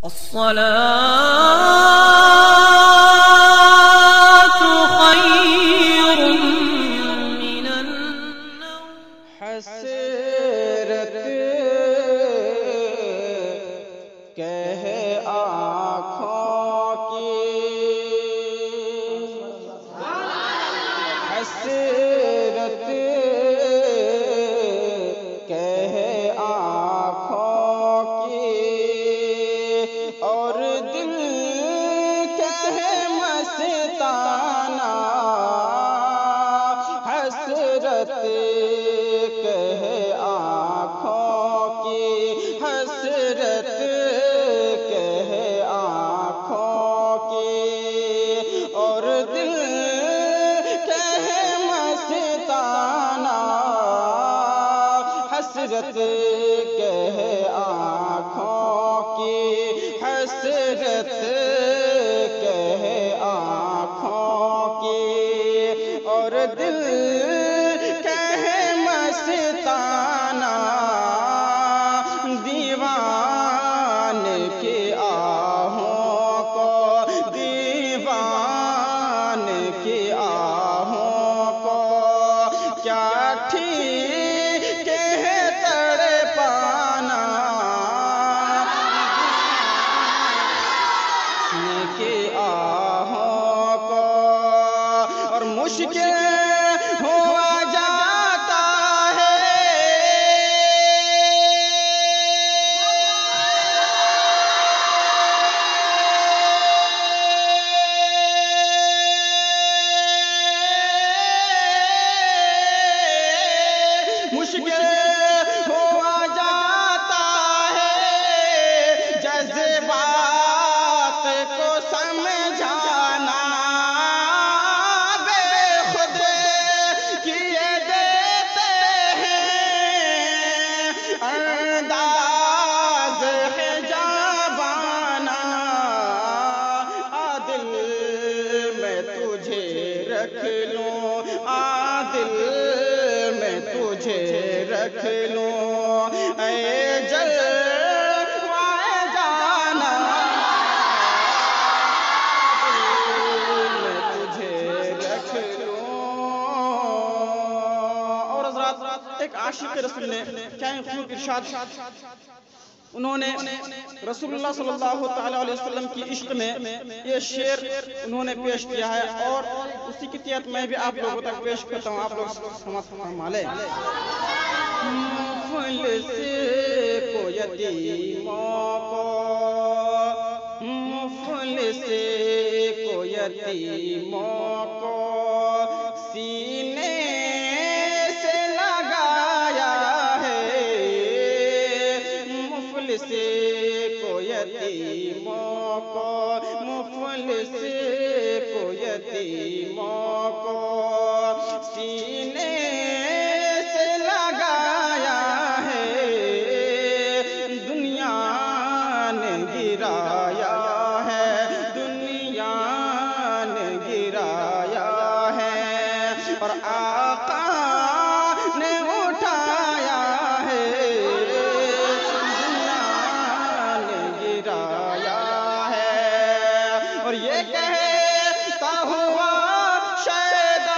الصلاة خير من النوم حسرت کہہ آنکھوں کی حسرت کہہ آنکھوں کی اور دل کہہ مستانہ حسرت کہہ آنکھوں کی حسرت کہہ آنکھوں کی اور دل کہہ مستانہ حسرت کہہ آنکھوں کی حسرت کہہ آنکھوں کی اور دل کہہ مستانہ دیوان کی آہوں کو دیوان کی آہوں کو کیا ٹھیک ہے تڑپانا کی آہوں کو اور مشکل ہوا جاتا ہے مشکل ہوا جاتا ہے جذبات کو سمجھانا بے خود کیے دیتے ہیں انداز ہے جوانہ دل میں تجھے رکھ لوں دل میں تجھے رکھ لوں اے جلوہ جانا دل میں تجھے رکھ لوں اور حضرات ایک عاشق رسول نے کیا خوب ارشاد انہوں نے رسول اللہ صلی اللہ تعالیٰ علیہ وسلم کی عشق میں یہ شعر انہوں نے پیش کیا ہے اور اسی کی تحت میں بھی آپ لوگوں تک پیش کرتا ہوں آپ لوگ فرما لیں مفلس کو یتیموں کو مفلس کو یتیموں کو سینے سے لگایا ہے مفلس کو یتیموں کو مفلس کو یتیموں کو سینے سے لگایا ہے دنیا نے گرایا ہے دنیا نے گرایا ہے اور آقا نے اٹھایا ہے دنیا نے گرایا ہے اور یہ کہتا ہوا شیدا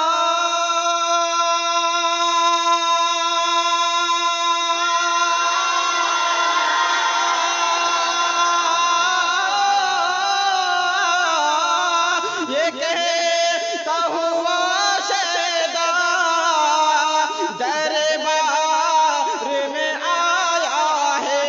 یہ کہتا ہوا شیدا دربار میں آیا ہے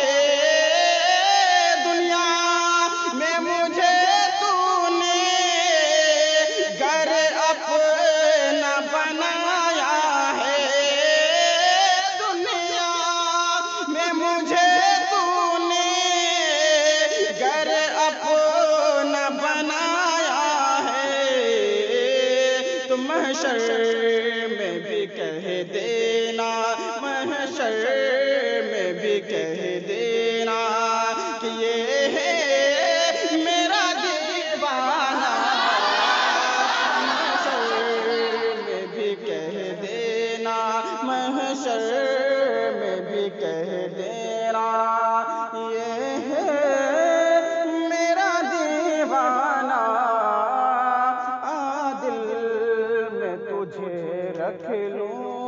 دنیا میں مجھے تو نے گھر اپنا بنایا ہے دنیا میں مجھے تو نے گھر اپنا بنایا ہے تو محشر میں بھی کہہ دینا محشر میں بھی کہہ دینا کہ یہ ہے میرا دیوانہ محشر میں بھی کہہ دینا محشر میں بھی کہہ دینا یہ ہے رکھ لوں